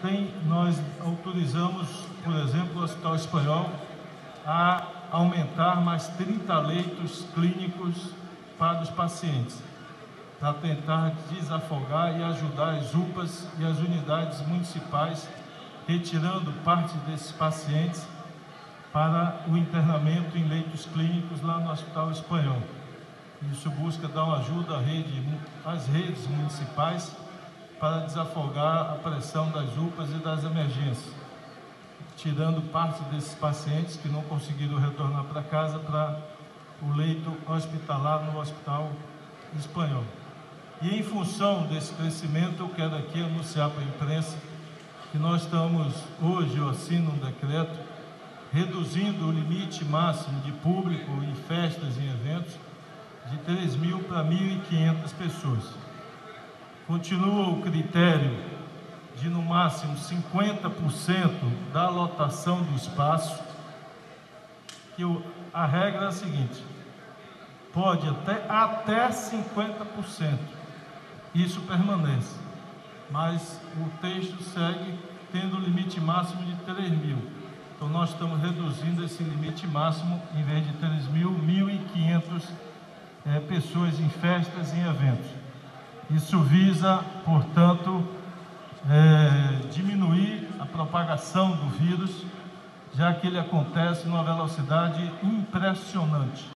nós autorizamos, por exemplo, o Hospital Espanhol a aumentar mais 30 leitos clínicos para os pacientes, para tentar desafogar e ajudar as UPAs e as unidades municipais, retirando parte desses pacientes para o internamento em leitos clínicos lá no Hospital Espanhol. Isso busca dar uma ajuda às redes municipais para desafogar a pressão das UPAs e das emergências, tirando parte desses pacientes que não conseguiram retornar para casa para o leito hospitalar no Hospital Espanhol. E em função desse crescimento, eu quero aqui anunciar para a imprensa que nós estamos, hoje eu assino um decreto, reduzindo o limite máximo de público em festas e eventos de 3.000 para 1.500 pessoas. Continua o critério de, no máximo, 50% da lotação do espaço, que a regra é a seguinte: pode até 50%, isso permanece, mas o texto segue tendo o limite máximo de 3.000. Então nós estamos reduzindo esse limite máximo, em vez de 3.000, 1.500 pessoas em festas e em eventos. Isso visa, portanto, diminuir a propagação do vírus, já que ele acontece numa velocidade impressionante.